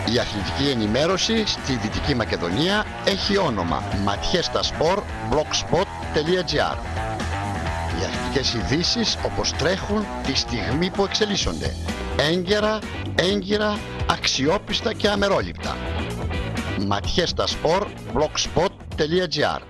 Η αθλητική ενημέρωση στη Δυτική Μακεδονία έχει όνομα mathiestasport.blogspot.gr. Οι αθλητικές ειδήσεις όπως τρέχουν τη στιγμή που εξελίσσονται. Έγκαιρα, έγκυρα, αξιόπιστα και αμερόληπτα. mathiestasport.blogspot.gr.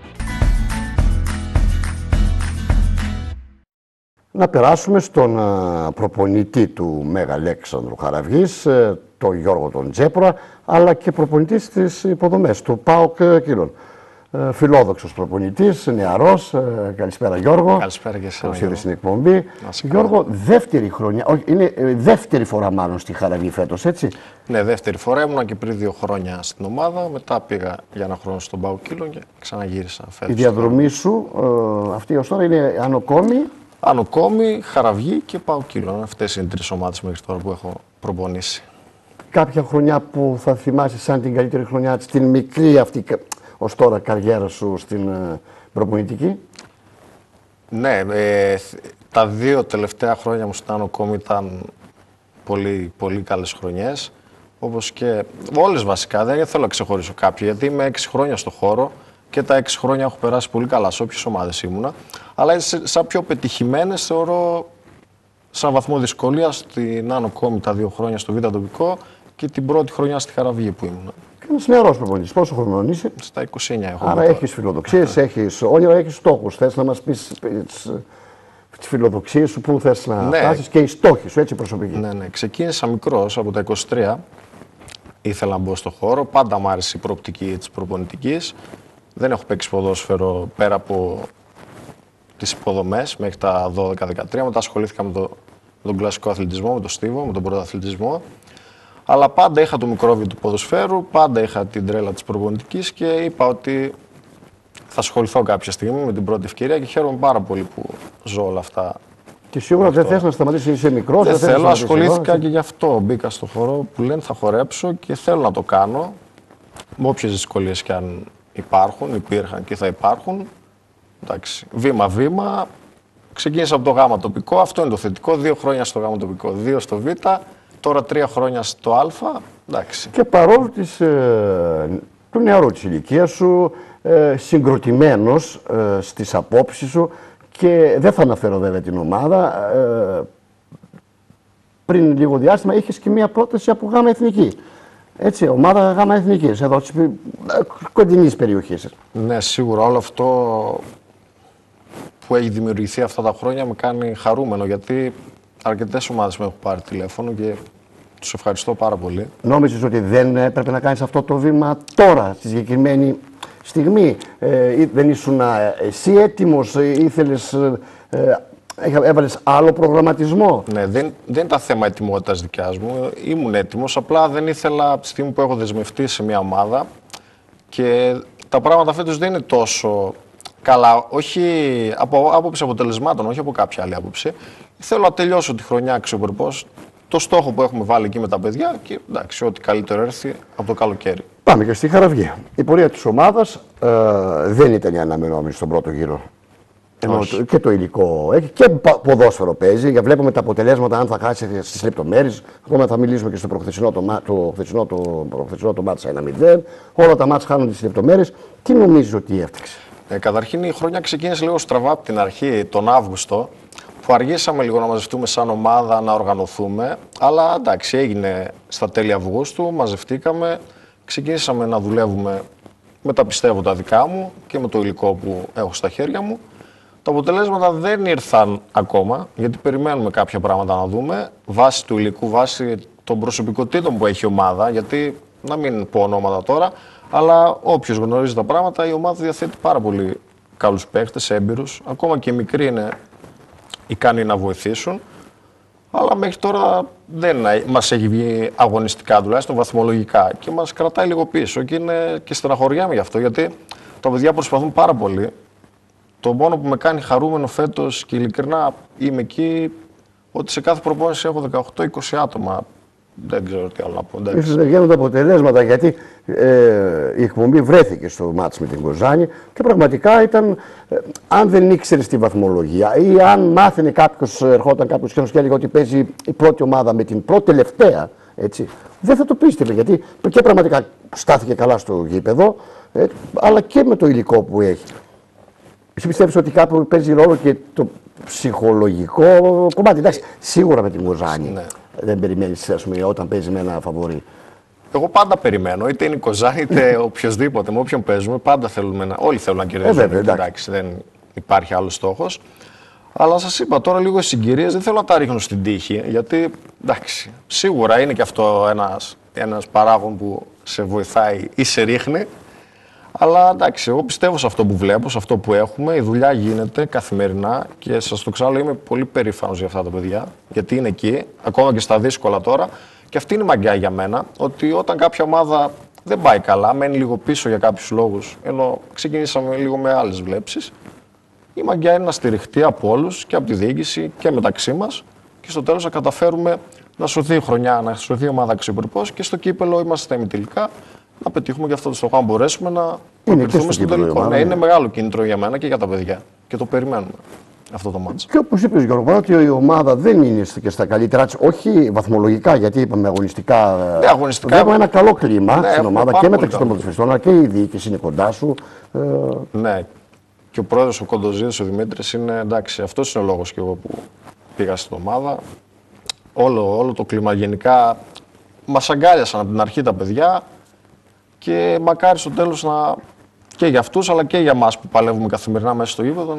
Να περάσουμε στον προπονητή του Μέγα Αλέξανδρου Χαραυγής, τον Γιώργο τον Τζέπουρα, αλλά και προπονητή στις υποδομές του ΠΑΟΚ Κύλων. Φιλόδοξος προπονητής, νεαρός. Καλησπέρα Γιώργο. Καλησπέρα και εσένα. Καλώς ήρθες στην εκπομπή. Γιώργο, δεύτερη χρονιά, όχι, είναι δεύτερη φορά μάλλον στη Χαραυγή φέτος, έτσι. Ναι, δεύτερη φορά. Ήμουνα και πριν 2 χρόνια στην ομάδα. Μετά πήγα για 1 χρόνο στον ΠΑΟΚ Κύλων και ξαναγύρισα φέτος. Η διαδρομή σου αυτή ως τώρα είναι Άνω Κόμη. Άνω Κόμη, Χαραυγή και ΠΑΟΚ Κύλων. Αυτές είναι οι 3 ομάδες μέχρι τώρα που έχω προπονήσει. Κάποια χρονιά που θα θυμάσαι σαν την καλύτερη χρονιά της, την μικρή αυτή ως τώρα καριέρα σου στην προπονητική? Ναι, τα 2 τελευταία χρόνια μου στην Άνω Κόμη ήταν πολύ καλές χρονιές. Όπως και όλες βασικά, δεν θέλω να ξεχωρίσω κάποιο, γιατί είμαι 6 χρόνια στο χώρο και τα 6 χρόνια έχω περάσει πολύ καλά σε όποιες ομάδες ήμουνα. Αλλά σαν πιο πετυχημένες θεωρώ, σαν βαθμό δυσκολίας, στην Άνω Κόμη τα 2 χρόνια στο Β' τοπικό και την πρώτη χρονιά στη Χαραυγή που ήμουν. Ένας νεαρός προπονητής. Πόσο χρονών είσαι? Στα 29 έχω. Άρα έχεις φιλοδοξίες, έχεις όνειρα, έχεις στόχους. Θες να μας πεις τις φιλοδοξίες σου, πού θες να φτάσεις και οι στόχοι σου, έτσι προσωπικοί? Ναι. Ξεκίνησα μικρός, από τα 23. Ήθελα να μπω στο χώρο. Πάντα μου άρεσε η προοπτική της προπονητικής. Δεν έχω παίξει ποδόσφαιρο πέρα από τις υποδομές μέχρι τα 12-13. Μετά ασχολήθηκα με τον κλασικό αθλητισμό, με τον στίβο, με τον πρωταθλητισμό. Αλλά πάντα είχα το μικρόβιο του ποδοσφαίρου, πάντα είχα την τρέλα της προπονητικής και είπα ότι θα ασχοληθώ κάποια στιγμή με την πρώτη ευκαιρία και χαίρομαι πάρα πολύ που ζω όλα αυτά. Και σίγουρα δεν θες να σταματήσεις, είσαι μικρός. Δεν θέλω, ασχολήθηκα και γι' αυτό. Μπήκα στο χώρο που λένε θα χορέψω και θέλω να το κάνω. Με όποιες δυσκολίες και αν υπήρχαν και θα υπάρχουν. Εντάξει, βήμα-βήμα. Ξεκίνησα από το Γ τοπικό, αυτό είναι το θετικό. 2 χρόνια στο Γ τοπικό, 2 στο Β. Τώρα 3 χρόνια στο Α, εντάξει. Και παρόλο του νεαρού της ηλικίας σου, συγκροτημένος στις απόψεις σου, και δεν θα αναφέρω βέβαια την ομάδα, πριν λίγο διάστημα είχες και μία πρόταση από Γ' Εθνική. Έτσι, ομάδα Γ' Εθνικής, εδώ της κοντινής περιοχής. Ναι, σίγουρα όλο αυτό που έχει δημιουργηθεί αυτά τα χρόνια με κάνει χαρούμενο, γιατί αρκετές ομάδες με έχουν πάρει τηλέφωνο και τους ευχαριστώ πάρα πολύ. Νόμιζες ότι δεν έπρεπε να κάνεις αυτό το βήμα τώρα, στη συγκεκριμένη στιγμή? Δεν ήσουν εσύ έτοιμος, ήθελες, έβαλες άλλο προγραμματισμό? Ναι, δεν ήταν θέμα ετοιμότητας δικιάς μου. Ήμουν έτοιμος, απλά δεν ήθελα από τη στιγμή που έχω δεσμευτεί σε μια ομάδα και τα πράγματα φέτος δεν είναι τόσο καλά, όχι από άποψη αποτελεσμάτων, όχι από κάποια άλλη άποψη. Θέλω να τελειώσω τη χρονιά αξιοπρεπώς, το στόχο που έχουμε βάλει εκεί με τα παιδιά και εντάξει, ό,τι καλύτερο έρθει από το καλοκαίρι. Πάμε και στη Χαραυγή. Η πορεία της ομάδας δεν ήταν η αναμενόμενη στον πρώτο γύρο. Και το υλικό έχει και ποδόσφαιρο παίζει. Βλέπουμε τα αποτελέσματα, αν θα χάσει στις λεπτομέρειες. Ακόμα θα μιλήσουμε και στο προχθεσινό το μάτς 1-0. Όλα τα μάτς χάνονται στις λεπτομέρειες. Τι νομίζεις ότι έφτιαξε? Καταρχήν η χρονιά ξεκίνησε λίγο στραβά από την αρχή, τον Αύγουστο, που αργήσαμε λίγο να μαζευτούμε σαν ομάδα, να οργανωθούμε. Αλλά εντάξει, έγινε στα τέλη Αυγούστου, μαζευτήκαμε, ξεκίνησαμε να δουλεύουμε με τα πιστεύω τα δικά μου και με το υλικό που έχω στα χέρια μου. Τα αποτελέσματα δεν ήρθαν ακόμα, γιατί περιμένουμε κάποια πράγματα να δούμε, βάσει του υλικού, βάσει των προσωπικότητων που έχει η ομάδα, γιατί να μην πω ονόματα τώρα, αλλά όποιος γνωρίζει τα πράγματα, η ομάδα διαθέτει πάρα πολύ καλούς παίκτες, έμπειρους, ακόμα και οι μικροί είναι ικανοί να βοηθήσουν, αλλά μέχρι τώρα δεν μας έχει βγει αγωνιστικά, τουλάχιστον βαθμολογικά, και μας κρατάει λίγο πίσω και είναι και στεναχωριάμαι γι' αυτό, γιατί τα παιδιά προσπαθούν πάρα πολύ. Το μόνο που με κάνει χαρούμενο φέτος και ειλικρινά είμαι εκεί, ότι σε κάθε προπόνηση έχω 18-20 άτομα. Δεν ξέρω τι άλλο να πω. Ίσως δεν βγαίνουν τα αποτελέσματα, γιατί η εκπομπή βρέθηκε στο μάτς με την Κοζάνη και πραγματικά ήταν, αν δεν ήξερες τη βαθμολογία ή αν μάθαινε κάποιος, ερχόταν κάποιος και έλεγε ότι παίζει η πρώτη ομάδα με την πρώτη τελευταία, Έτσι. Δεν θα το πίστευε γιατί και πραγματικά στάθηκε καλά στο γήπεδο, αλλά και με το υλικό που έχει. Εσύ πιστεύεις ότι κάπου παίζει ρόλο και το ψυχολογικό κομμάτι? Εντάξει, σίγουρα με την Κοζάνη δεν περιμένεις, ας πούμε, όταν παίζει με ένα φαβορί. Εγώ πάντα περιμένω, είτε είναι η Κοζάνη είτε οποιοδήποτε, με όποιον παίζουμε, πάντα θέλουμε όλοι θέλουν να κερδίσουν. Εντάξει, δεν υπάρχει άλλος στόχος. Αλλά σας είπα τώρα λίγο οι συγκυρίες δεν θέλω να τα ρίχνω στην τύχη, γιατί εντάξει, σίγουρα είναι και αυτό ένας παράγον που σε βοηθάει ή σε ρίχνει. Αλλά εντάξει, εγώ πιστεύω σε αυτό που βλέπω, σε αυτό που έχουμε. Η δουλειά γίνεται καθημερινά και σας το ξαναλέω, είμαι πολύ περήφανος για αυτά τα παιδιά, γιατί είναι εκεί, ακόμα και στα δύσκολα τώρα. Και αυτή είναι η μαγιά για μένα, ότι όταν κάποια ομάδα δεν πάει καλά, μένει λίγο πίσω για κάποιους λόγους, ενώ ξεκινήσαμε λίγο με άλλες βλέψεις, η μαγιά είναι να στηριχτεί από όλους και από τη διοίκηση και μεταξύ μας και στο τέλος να καταφέρουμε να σωθεί η χρονιά, να σωθεί η ομάδα αξιοπρεπώς και στο κύπελο είμαστε στα ημιτελικά να πετύχουμε και αυτό το στόχο. Αν μπορέσουμε να προκριθούμε στο τελικό. Ναι, είναι μεγάλο κίνητρο για μένα και για τα παιδιά και το περιμένουμε αυτό το μάτς. Και όπως είπες, Γιώργο, ότι η ομάδα δεν είναι και στα καλύτερά της, όχι βαθμολογικά, γιατί είπαμε αγωνιστικά. Ναι, αγωνιστικά έχουμε ένα καλό κλίμα στην ομάδα και μεταξύ των ποδοσφαιριστών, αλλά και η διοίκηση είναι κοντά σου. Ναι. Και ο πρόεδρος ο Κοντοζίδης, ο Δημήτρης, είναι εντάξει. Αυτός είναι ο λόγος και εγώ που πήγα στην ομάδα. Όλο το κλίμα γενικά μας αγκάλιασαν από την αρχή τα παιδιά και μακάρι στο τέλος και για αυτούς αλλά και για εμάς που παλεύουμε καθημερινά μέσα στο γήπεδο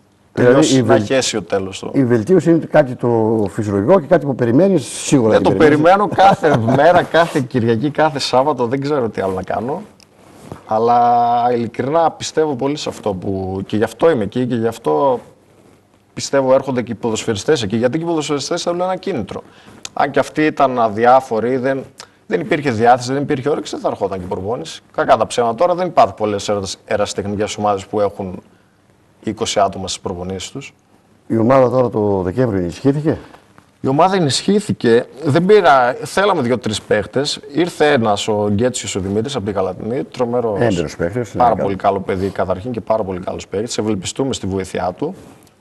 να χέσει ο τέλος. Η βελτίωση είναι κάτι το φυσιολογικό και κάτι που περιμένεις σίγουρα. Δεν το περιμένω κάθε μέρα, κάθε Κυριακή, κάθε Σάββατο, δεν ξέρω τι άλλο να κάνω. Αλλά ειλικρινά πιστεύω πολύ σε αυτό που και γι' αυτό είμαι εκεί και γι' αυτό πιστεύω έρχονται και οι ποδοσφαιριστές εκεί. Γιατί και οι ποδοσφαιριστές θέλουν ένα κίνητρο. Αν και αυτοί ήταν αδιάφοροι, δεν υπήρχε διάθεση, δεν υπήρχε όρεξη, δεν θα ερχόταν και η προπόνηση. Κακά τα ψέματα τώρα, δεν υπάρχουν πολλές ερασιτεχνικές ομάδες που έχουν 20 άτομα στις προπονήσεις τους. Η ομάδα τώρα το Δεκέμβριο ενισχύθηκε. Η ομάδα ενισχύθηκε. Θέλαμε 2-3 παίχτες. Ήρθε ένας, ο Γκέτσιος ο Δημήτρης από την Καλατινή. Τρομερός. Έμπειρος παίχτης. Πάρα πολύ καλό παιδί καταρχήν και πάρα πολύ καλός παίχτης. Ευελπιστούμε στη βοήθειά του.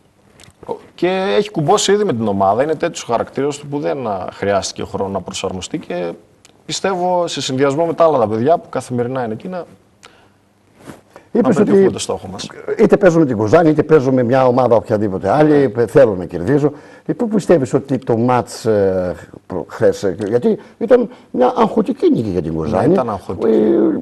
Και έχει κουμπώσει ήδη με την ομάδα. Είναι τέτοιος χαρακτήρας του που δεν χρειάστηκε χρόνο να προσαρμοστεί και πιστεύω σε συνδυασμό με τα άλλα τα παιδιά που καθημερινά είναι εκεί να πετύχουμε το στόχο μας. Είτε παίζω με την Κοζάνη, είτε παίζω με μια ομάδα οποιαδήποτε άλλη, θέλω να κερδίζω. Πού πιστεύεις ότι το μάτς χθες, γιατί ήταν μια αγχωτική νίκη για την Κοζάνη. Ναι, ήταν αγχωτική.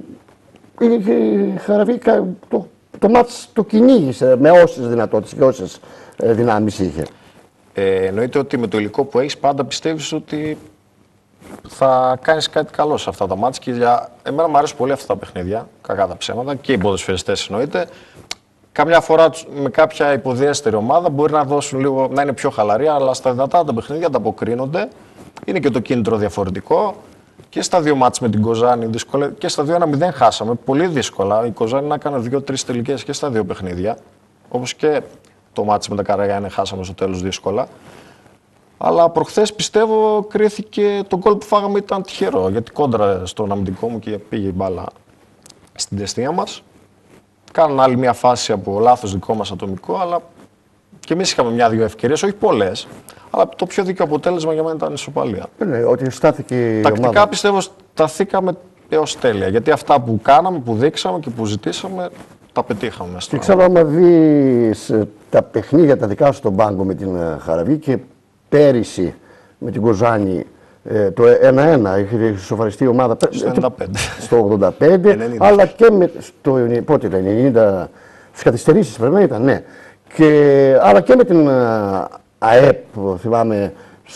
Η Χαραβή το μάτς το κυνήγησε με όσες δυνατότητες και όσες δυνάμεις είχε. Εννοείται ότι με το υλικό που έχεις πάντα πιστεύεις ότι θα κάνεις κάτι καλό σε αυτά τα μάτς και για εμένα μου αρέσουν πολύ αυτά τα παιχνίδια, κακά τα ψέματα και οι ποδοσφαιριστές εννοείται. Καμιά φορά με κάποια υποδιέστερη ομάδα μπορεί να δώσουν λίγο, να είναι πιο χαλαρή, αλλά στα δυνατά τα παιχνίδια ανταποκρίνονται. Είναι και το κίνητρο διαφορετικό. Και στα δύο μάτς με την Κοζάνη δύσκολα και στα 2-1-0 χάσαμε. Πολύ δύσκολα. Η Κοζάνη να έκανε 2-3 τελικές και στα δύο παιχνίδια. Όπως και το μάτς με τα Καραγιάννη χάσαμε στο τέλος δύσκολα. Αλλά προχθές πιστεύω κρίθηκε το γκολ που φάγαμε ήταν τυχερό. Γιατί κόντρα στον αμυντικό μου και πήγε η μπάλα στην τεστία μας. Κάναν άλλη μια φάση από λάθος δικό μας ατομικό, αλλά και εμείς είχαμε μια-δύο ευκαιρίες, όχι πολλές. Αλλά το πιο δίκαιο αποτέλεσμα για μένα ήταν η ισοπαλία. Ναι, ότι στάθηκε η τακτικά ομάδα. Πιστεύω σταθήκαμε έως τέλεια. Γιατί αυτά που κάναμε, που δείξαμε και που ζητήσαμε, τα πετύχαμε. Και ξέρω άμα δεις τα παιχνίδια τα δικά σου στον πάγκο με την Χαραβή και πέρυσι με την Κοζάνη το 1-1, είχε ισοφαριστεί η ομάδα στο 85, αλλά και πότε ήταν, 90, στις καθυστερήσεις πρέπει να ήταν, ναι. Αλλά και με την ΑΕΠ, θυμάμαι,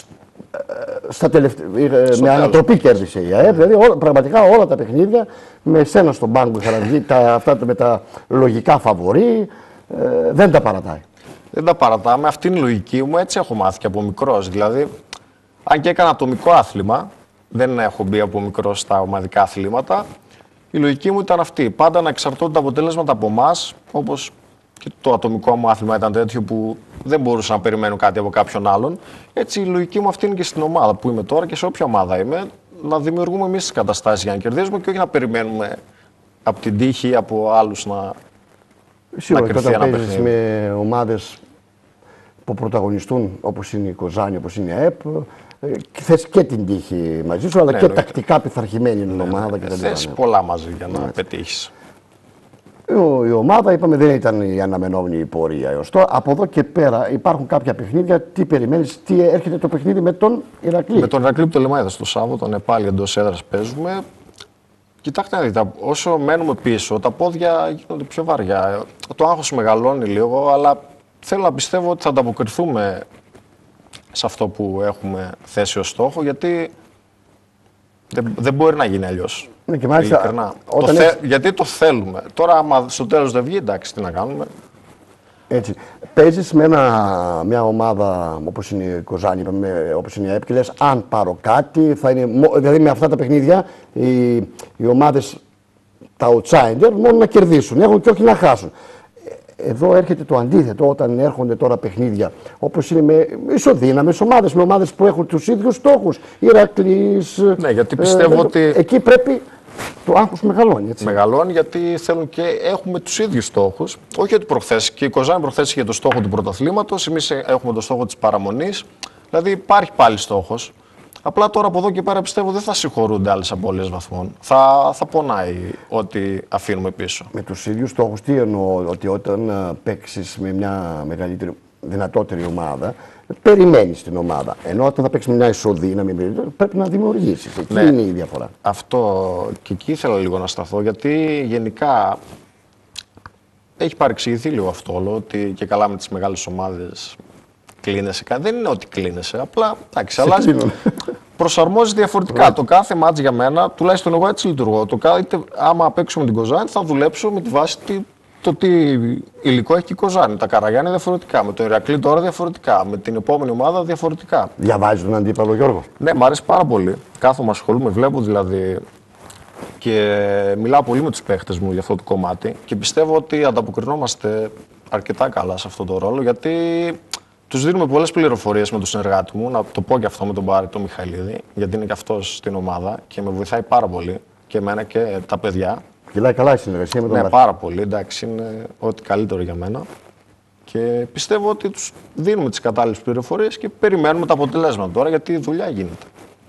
με ανατροπή κέρδισε η ΑΕΠ. Δηλαδή πραγματικά όλα τα παιχνίδια με σένα στον πάγκο αυτά με τα λογικά φαβορί δεν τα παρατάει. Δεν τα παρατάμε. Αυτή είναι η λογική μου. Έτσι έχω μάθει και από μικρός. Δηλαδή, αν και έκανα ατομικό άθλημα, δεν έχω μπει από μικρός στα ομαδικά αθλήματα. Η λογική μου ήταν αυτή. Πάντα να εξαρτώνται τα αποτέλεσματα από εμάς, όπως και το ατομικό μου άθλημα ήταν τέτοιο που δεν μπορούσα να περιμένω κάτι από κάποιον άλλον. Έτσι η λογική μου αυτή είναι και στην ομάδα που είμαι τώρα και σε όποια ομάδα είμαι, να δημιουργούμε εμείς τις καταστάσεις για να κερδίζουμε και όχι να περιμένουμε από την τύχη ή από άλλους να κρυφθεί ένα παιχνίδι. Με ομάδες που πρωταγωνιστούν όπως είναι η Κοζάνη, όπως είναι η ΑΕΠ, θες και την τύχη μαζί σου, αλλά και τακτικά πειθαρχημένη είναι η ομάδα. Θες πολλά μαζί για να πετύχεις. Η ομάδα, είπαμε, δεν ήταν η αναμενόμενη πορεία έως τώρα. Από εδώ και πέρα υπάρχουν κάποια παιχνίδια. Τι περιμένεις, τι έρχεται το παιχνίδι με τον Ηρακλή? Με τον Ηρακλή που το Λεμαΐδα στο Σάββατο, πάλι εντός έδρας παίζουμε. Κοιτάξτε να δείτε, όσο μένουμε πίσω, τα πόδια γίνονται πιο βαριά. Το άγχος μεγαλώνει λίγο, αλλά θέλω να πιστεύω ότι θα ανταποκριθούμε σε αυτό που έχουμε θέσει ως στόχο, γιατί δεν μπορεί να γίνει αλλιώς. Ναι, και μάλιστα, γιατί το θέλουμε. Τώρα, άμα στο τέλος δεν βγει, εντάξει, τι να κάνουμε. Έτσι. Παίζεις με μια ομάδα όπως είναι η Κοζάνη, όπως είναι η ΑΕΠ, και λες, αν πάρω κάτι, θα είναι. Δηλαδή με αυτά τα παιχνίδια οι ομάδες, τα outsider, μόνο να κερδίσουν, έχουν και όχι να χάσουν. Εδώ έρχεται το αντίθετο, όταν έρχονται τώρα παιχνίδια όπως είναι με ισοδύναμες ομάδες, με ομάδες που έχουν τους ίδιους στόχους. Ηρακλής. Ναι, γιατί πιστεύω ότι. Εκεί πρέπει. Το άγχος μεγαλώνει, έτσι. Μεγαλώνει γιατί θέλουν και έχουμε τους ίδιους στόχους. Όχι γιατί προχθές, και η Κοζάνη προχθές είχε το στόχο του πρωταθλήματος, εμείς έχουμε το στόχο της παραμονής. Δηλαδή υπάρχει πάλι στόχος. Απλά τώρα από εδώ και πέρα πιστεύω δεν θα συγχωρούνται άλλες απώλειες βαθμών. Θα πονάει ό,τι αφήνουμε πίσω. Με τους ίδιους στόχους, τι εννοώ, ότι όταν παίξεις με μια μεγαλύτερη, δυνατότερη ομάδα, περιμένεις την ομάδα. Ενώ όταν θα παίξεις με μια ισοδύναμη, πρέπει να δημιουργήσεις. Εκεί είναι η διαφορά. Αυτό και εκεί ήθελα λίγο να σταθώ, γιατί γενικά έχει παρεξηγηθεί λίγο αυτό όλο, ότι και καλά με τις μεγάλες ομάδες κλείνεσαι. Δεν είναι ότι κλείνεσαι, απλά εντάξει, αλλάζει. Προσαρμόζεις διαφορετικά. Το κάθε μάτς για μένα, τουλάχιστον εγώ έτσι λειτουργώ. Άμα παίξουμε την Κοζάνη, θα δουλέψω με τη βάση το τι υλικό έχει η Κοζάνη. Τα Καραγιάννη διαφορετικά. Με τον Ηρακλή τώρα διαφορετικά. Με την επόμενη ομάδα διαφορετικά. Διαβάζεις τον αντίπαλο, Γιώργο? Ναι, μου αρέσει πάρα πολύ. Κάθομαι, ασχολούμαι, βλέπω δηλαδή. Και μιλάω πολύ με τους παίχτες μου για αυτό το κομμάτι. Και πιστεύω ότι ανταποκρινόμαστε αρκετά καλά σε αυτό το ρόλο. Γιατί τους δίνουμε πολλές πληροφορίες με τον συνεργάτη μου. Να το πω και αυτό με τον Πάρη, τον Μιχαηλίδη. Γιατί είναι και αυτός στην ομάδα και με βοηθάει πάρα πολύ. Και εμένα και τα παιδιά. Κυλάει καλά η συνεργασία με τον Ναι, πάρα πολύ. Εντάξει, είναι ό,τι καλύτερο για μένα. Και πιστεύω ότι τους δίνουμε τις κατάλληλες πληροφορίες και περιμένουμε τα αποτελέσματα τώρα, γιατί η δουλειά γίνεται.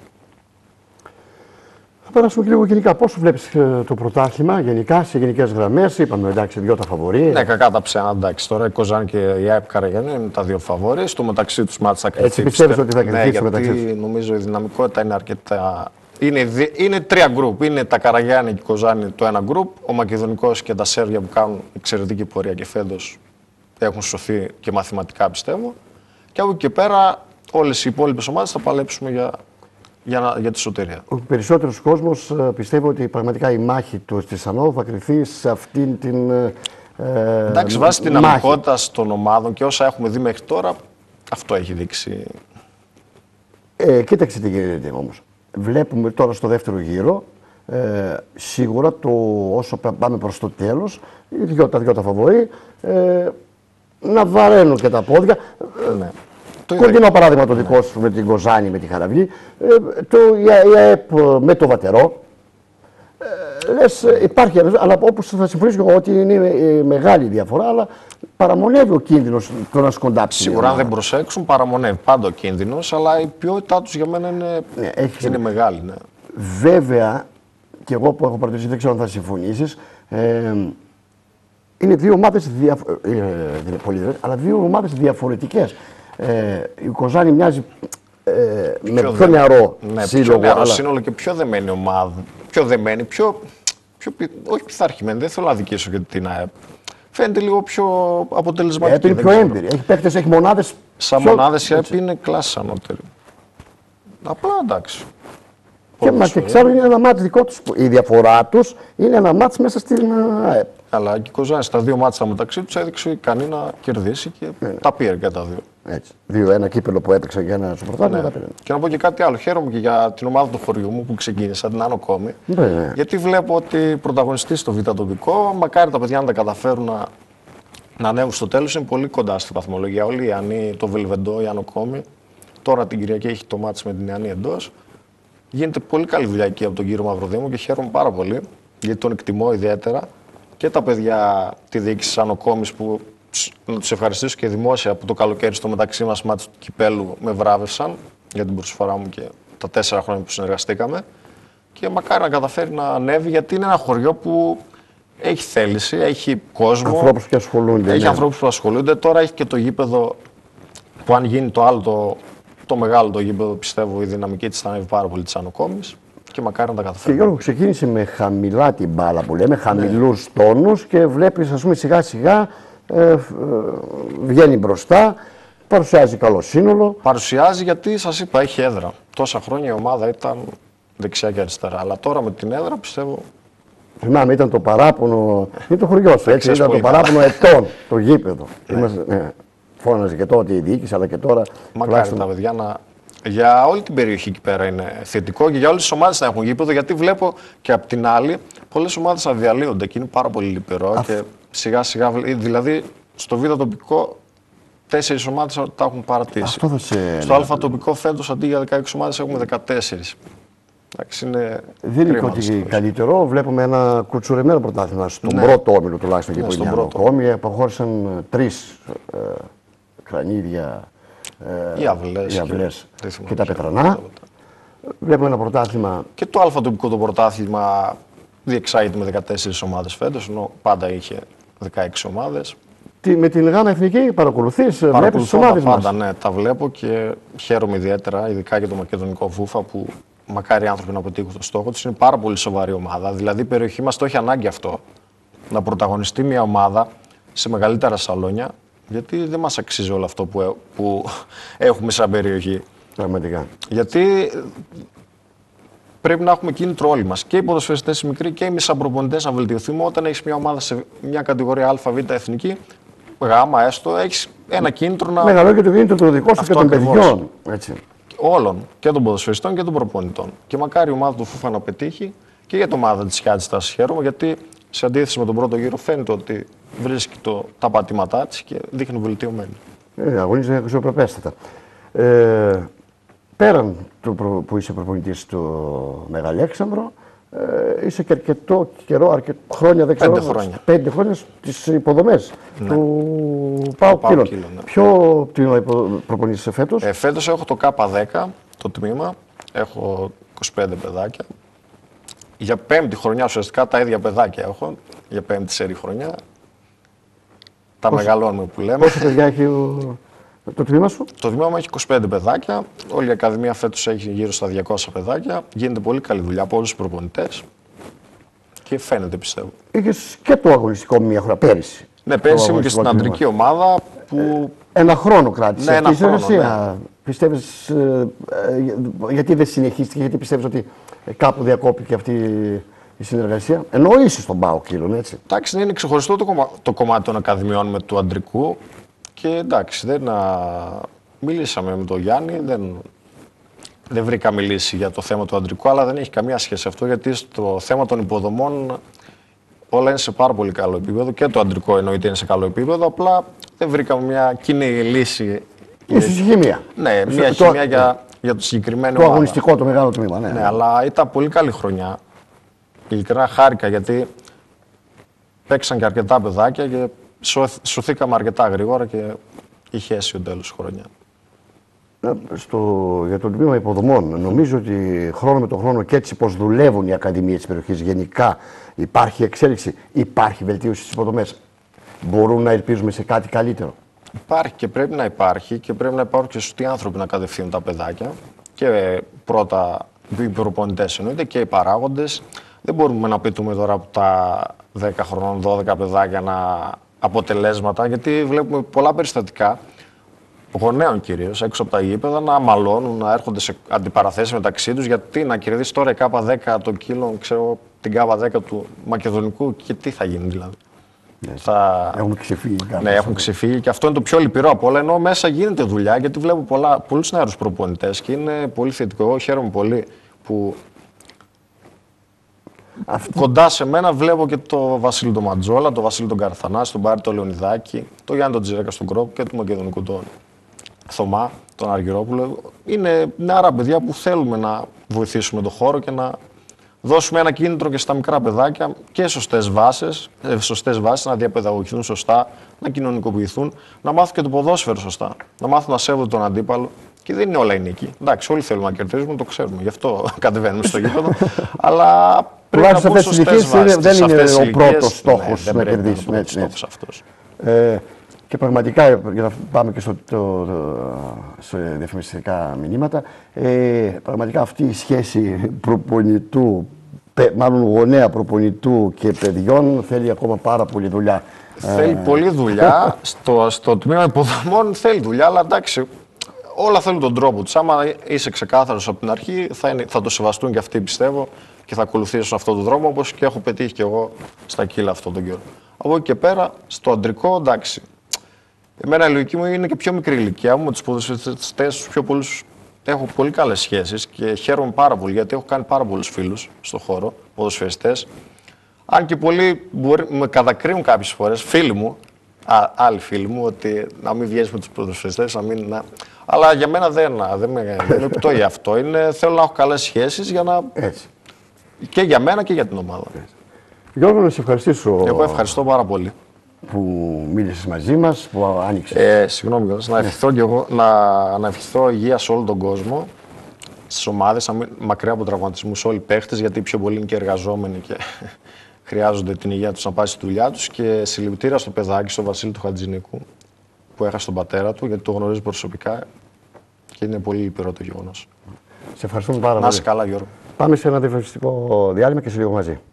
Θα περάσουμε και λίγο γενικά. Πώς βλέπεις το πρωτάθλημα, γενικά, σε γενικές γραμμές? Είπαμε, εντάξει, δυο τα φαβορί. Ναι, κακά τα ψέματα. Εντάξει, τώρα η Κοζάνη και η ΑΕΠ Καραγιάννη είναι τα δύο φαβορί. Στο μεταξύ τους μάτς θα κερδίσει. Έτσι πιστεύεις ότι θα κερδίσει μεταξύ τους? Νομίζω η δυναμικότητα είναι αρκετά. Είναι τρία γκρουπ. Είναι τα Καραγιάννη και η Κοζάνη το ένα γκρουπ. Ο Μακεδονικός και τα Σέρβια που κάνουν εξαιρετική πορεία και φέτος έχουν σωθεί και μαθηματικά, πιστεύω. Και από εκεί και πέρα όλες οι υπόλοιπες ομάδες θα παλέψουμε για τη σωτηρία. Ο περισσότερος κόσμος πιστεύει ότι πραγματικά η μάχη του στη Σανό θα κρυφθεί σε αυτήν την. Εντάξει, βάσει την δυναμικότητα των ομάδων και όσα έχουμε δει μέχρι τώρα, αυτό έχει δείξει. Κοίταξε τι γίνεται όμως. Βλέπουμε τώρα στο δεύτερο γύρο, σίγουρα όσο πάμε προς το τέλος, τα δυο τα φαβορί, να βαραίνουν και τα πόδια. Ναι. Κοντινό παράδειγμα το δικό σου με την Κοζάνη, με τη Χαραυγή, η ΑΕΠ με το Βατερό. Λες, υπάρχει, αλλά όπως θα συμφωνήσω εγώ ότι είναι μεγάλη διαφορά, αλλά παραμονεύει ο κίνδυνος το να σκοντάψει. Σίγουρα, αν δεν προσέξουν, παραμονεύει πάντα ο κίνδυνος, αλλά η ποιότητά τους για μένα είναι μεγάλη. Ναι. Βέβαια, και εγώ που έχω παρατηρήσει, δεν ξέρω αν θα συμφωνήσεις, είναι δύο ομάδες αλλά δύο ομάδες διαφορετικές. Η Κοζάνη μοιάζει με πιο νεαρό σύλλογο. Πιο νεαρό σύνολο και πιο δεμένη ομάδα. Πιο δεμένη, όχι πειθαρχημένη, δεν θέλω να δικήσω για την ΑΕΠ. Φαίνεται λίγο πιο αποτελεσματική. Είναι πιο έμπειρη. Έχει παίκτες, έχει μονάδες. Σαν μονάδες η ΑΕΠ είναι κλάση ανώτερη. Απλά εντάξει. Και εξάλλου είναι ένα μάτς δικό τους. Η διαφορά τους είναι ένα μάτς μέσα στην ΑΕΠ. Αλλά και η Κοζάνη στα δύο μάτσα μεταξύ τους έδειξε ικανή να κερδίσει και τα πήρε και τα δύο. Έτσι. 2-1 κύπελο που έπαιξε για ένα πρωτάθλημα. Ναι. Και να πω και κάτι άλλο. Χαίρομαι και για την ομάδα του χωριού μου που ξεκίνησα, την Άνω Κόμη. Ναι. Γιατί βλέπω ότι πρωταγωνιστή στο Β' τοπικό, μακάρι τα παιδιά να τα καταφέρουν να ανέβουν στο τέλος, είναι πολύ κοντά στη βαθμολογία. Όλοι οι Ιαννοί, το Βελβεντό, η Άνω Κόμη. Τώρα την Κυριακή έχει το μάτς με την Ιαννή εντός. Γίνεται πολύ καλή δουλειά εκεί από τον κύριο Μαυροδήμο και χαίρομαι πάρα πολύ, γιατί τον εκτιμώ ιδιαίτερα. Και τα παιδιά τη διοίκηση της Άνω Κόμης που να τους ευχαριστήσω και δημόσια που το καλοκαίρι στο μεταξύ μας μάτι του κυπέλου με βράβευσαν για την προσφορά μου και τα 4 χρόνια που συνεργαστήκαμε. Και μακάρι να καταφέρει να ανέβει, γιατί είναι ένα χωριό που έχει θέληση, έχει κόσμο. Ανθρώπους που ασχολούνται. Έχει ανθρώπους που ασχολούνται. Τώρα έχει και το γήπεδο που, αν γίνει το άλλο, το μεγάλο το γήπεδο, πιστεύω η δυναμική της θα ανέβει πάρα πολύ της Ανοκόμης. Και μακάρι να τα καταφέρει. Και Γιώργο, ξεκίνησε με χαμηλά την μπάλα που λέμε, χαμηλούς τόνους και βλέπεις, ας πούμε, σιγά σιγά βγαίνει μπροστά, παρουσιάζει καλό σύνολο. Παρουσιάζει, γιατί σας είπα, έχει έδρα. Τόσα χρόνια η ομάδα ήταν δεξιά και αριστερά. Αλλά τώρα με την έδρα πιστεύω. Θυμάμαι, ήταν το παράπονο. Είναι το χωριό σου, έτσι. Ήταν το παράπονο ετών το γήπεδο. Φώναζε και τότε η διοίκηση, αλλά και τώρα. Μακάρι τα παιδιά για όλη την περιοχή εκεί πέρα είναι θετικό και για όλες τις ομάδες να έχουν γήπεδο. Γιατί βλέπω και απ' την άλλη πολλές ομάδες να διαλύονται και είναι πάρα πολύ λυπηρό. Και σιγά σιγά, δηλαδή στο β' τοπικό 4 ομάδες τα έχουν παρατήσει. Στο α τοπικό φέτος αντί για 16 ομάδες έχουμε 14. Δεν είναι ότι καλύτερο. Βλέπουμε ένα κουτσουρεμένο πρωτάθλημα στον πρώτο όμιλο τουλάχιστον και που είναι ακόμη. Αποχώρησαν 3 κρανίδια, οι αυλές και τα πετρανά. Βλέπουμε ένα πρωτάθλημα. Και το α τοπικό το πρωτάθλημα διεξάγεται με 14 ομάδες φέτος, ενώ πάντα είχε 16 ομάδες. Με την Γάμα Εθνική παρακολουθείς, βλέπεις τις ομάδες μας? Πάντα, ναι, τα βλέπω και χαίρομαι ιδιαίτερα, ειδικά για το μακεδονικό Βούφα, που μακάρι οι άνθρωποι να πετύχουν το στόχο τους. Είναι πάρα πολύ σοβαρή ομάδα. Δηλαδή η περιοχή μας το έχει ανάγκη αυτό. Να πρωταγωνιστεί μια ομάδα σε μεγαλύτερα σαλόνια, γιατί δεν μας αξίζει όλο αυτό που έχουμε σαν περιοχή. Πραγματικά. Γιατί πρέπει να έχουμε κίνητρο όλοι μας. Και οι ποδοσφαιριστές οι μικροί και εμείς σαν προπονητές να βελτιωθούμε. Όταν έχεις μια ομάδα σε μια κατηγορία Α, Β εθνική, Γάμα έστω, έχεις ένα κίνητρο να. Μεγαλό και το κίνητρο το δικό σου και των παιδιών. Έτσι. Όλων. Και των ποδοσφαιριστών και των προπονητών. Και μακάρι η ομάδα του Φούφα να πετύχει και για την ομάδα της Χιάτης θα σας χαίρομαι, γιατί σε αντίθεση με τον πρώτο γύρο φαίνεται ότι βρίσκει τα πατήματά της και δείχνει βελτιωμένη. Αγωνίζεται αξιοπρεπέστατα. Πέραν του που είσαι προπονητής του Μεγαλέξανδρο, είσαι και αρκετό καιρό, χρόνια, δεν ξέρω, 5 χρόνια στις υποδομές του ΠΑΟΚ Κύλων. Ναι. Ποιο τμήμα προπονείσαι φέτος? Φέτος έχω το K10, το τμήμα, έχω 25 παιδάκια. Για 5η χρονιά ουσιαστικά τα ίδια παιδάκια έχω, για 5η σερή χρονιά. Τα μεγαλώνουμε που λέμε. Πόσα παιδιά έχει το τμήμα σου? Το τμήμα μου έχει 25 παιδάκια. Όλη η Ακαδημία φέτος έχει γύρω στα 200 παιδάκια. Γίνεται πολύ καλή δουλειά από όλους τους προπονητές. Και φαίνεται, πιστεύω. Είχες και το αγωνιστικό μια χρονιά πέρυσι. Ναι, πέρυσι ήμουν και στην αντρική ομάδα που. Ένα χρόνο κράτησε. Ναι, ένα χρόνο. Ναι. Πιστεύεις, γιατί δεν συνεχίστηκε, γιατί πιστεύεις ότι κάπου διακόπηκε αυτή η συνεργασία? Ενώ είσαι στον ΠΑΟΚ Κύλων, έτσι. Εντάξει, είναι ξεχωριστό το κομμάτι των ακαδημιών με του αντρικού. Και εντάξει, μιλήσαμε με τον Γιάννη, δεν βρήκαμε λύση για το θέμα του αντρικού, αλλά δεν έχει καμία σχέση αυτό, γιατί στο θέμα των υποδομών όλα είναι σε πάρα πολύ καλό επίπεδο και το αντρικό εννοείται είναι σε καλό επίπεδο, απλά δεν βρήκαμε μια κοινή λύση. Ίσως χημεία. Ναι, μια χημεία για το συγκεκριμένο το αγωνιστικό, το μεγάλο τμήμα. Ναι, αλλά ήταν πολύ καλή χρονιά. Ειλικρινά χάρηκα, γιατί παίξαν και αρκετά παιδάκια και σωθήκαμε αρκετά γρήγορα και είχε αίσιο τέλος χρονιά. Για το τμήμα υποδομών, νομίζω ότι χρόνο με τον χρόνο και έτσι πως δουλεύουν οι ακαδημίες της περιοχής, γενικά υπάρχει εξέλιξη, υπάρχει βελτίωση στις υποδομές. Μπορούν να ελπίζουμε σε κάτι καλύτερο? Υπάρχει και πρέπει να υπάρχει, και πρέπει να υπάρχουν και σωστοί άνθρωποι να κατευθύνουν τα παιδάκια. Και πρώτα οι προπονητές εννοείται και οι παράγοντες. Δεν μπορούμε να πετούμε τώρα από τα 10 χρονών, 12 παιδάκια αποτελέσματα, γιατί βλέπουμε πολλά περιστατικά γονέων κυρίως έξω από τα γήπεδα να αμαλώνουν, να έρχονται σε αντιπαραθέσεις μεταξύ τους. Γιατί να κερδίσει τώρα η K10 το κύλο, ξέρω, την K10 του μακεδονικού, και τι θα γίνει δηλαδή? Έχουν ξεφύγει. Ναι, έχουν ξεφύγει, και αυτό είναι το πιο λυπηρό από όλα. Ενώ μέσα γίνεται δουλειά, γιατί βλέπω πολλούς νεαρούς προπονητές και είναι πολύ θετικό. Εγώ χαίρομαι πολύ που κοντά σε μένα βλέπω και το Βασίλη τον Ματζόλα, τον Βασίλη τον Καρθανάση, τον Πάρη τον Λεωνιδάκη, τον Γιάννη τον Τζιρέκα στον Κρόπο και του μακεδονικού τον Θωμά, τον Αργυρόπουλο. Είναι νεαρά παιδιά που θέλουμε να βοηθήσουμε τον χώρο και να δώσουμε ένα κίνητρο και στα μικρά παιδάκια και σωστές βάσεις να διαπαιδαγωγηθούν σωστά, να κοινωνικοποιηθούν, να μάθουν και το ποδόσφαιρο σωστά, να μάθουν να σέβονται τον αντίπαλο. Και δεν είναι όλα η νίκη. Εντάξει, όλοι θέλουμε να κερδίζουμε, το ξέρουμε. Γι' αυτό κατεβαίνουμε στο γήπεδο. Αλλά πρέπει να μπουν σωστές βάσεις. Δεν είναι ο πρώτος στόχος να κερδίσουμε. Και πραγματικά, για να πάμε και σε διαφημιστικά μηνύματα, πραγματικά αυτή η σχέση προπονητού, μάλλον γονέα προπονητού και παιδιών θέλει ακόμα πάρα πολλή δουλειά. Θέλει πολλή δουλειά. Στο τμήμα υποδομών θέλει δουλειά, αλλά εντάξει, όλα θέλουν τον τρόπο τους. Άμα είσαι ξεκάθαρος από την αρχή, θα το σεβαστούν και αυτοί, πιστεύω, και θα ακολουθήσουν αυτόν τον δρόμο, όπως και έχω πετύχει και εγώ στα Κύλα αυτόν τον καιρό. Από εκεί και πέρα, στο αντρικό, εντάξει. Εμένα η λογική μου είναι και πιο μικρή ηλικία μου, με τους ποδοσφαιριστές τους πιο πολλούς. Έχω πολύ καλές σχέσεις και χαίρομαι πάρα πολύ, γιατί έχω κάνει πάρα πολλούς φίλους στον χώρο, ποδοσφαιριστές. Αν και πολλοί με κατακρίνουν κάποιες φορές, φίλοι μου, άλλοι φίλοι μου, ότι να μην βγαίνεις με τους ποδοσφαιριστές, αλλά για μένα δεν με επιπτώει αυτό. Θέλω να έχω καλές σχέσεις για να... Έτσι. Και για μένα και για την ομάδα. Έτσι. Γιώργο, να σε ευχαριστήσω. Εγώ ευχαριστώ πάρα πολύ. Που μίλησες μαζί μας, που άνοιξες. Συγγνώμη, να ευχηθώ και εγώ, να ευχηθώ υγεία σε όλο τον κόσμο, στις ομάδες, μακριά από τραυματισμούς όλοι οι παίχτες, γιατί πιο πολλοί είναι και εργαζόμενοι και χρειάζονται την υγεία τους να πάει στη δουλειά τους. Και συλληπιτήρια στο παιδάκι, στον Βασίλη του Χατζηνίκου, που έχασε τον πατέρα του, γιατί το γνωρίζει προσωπικά και είναι πολύ λυπηρό το γεγονός. Σε ευχαριστούμε πάρα πολύ. Να είσαι καλά, Γιώργο. Πάμε σε ένα διαφημιστικό διάλειμμα και σε λίγο μαζί.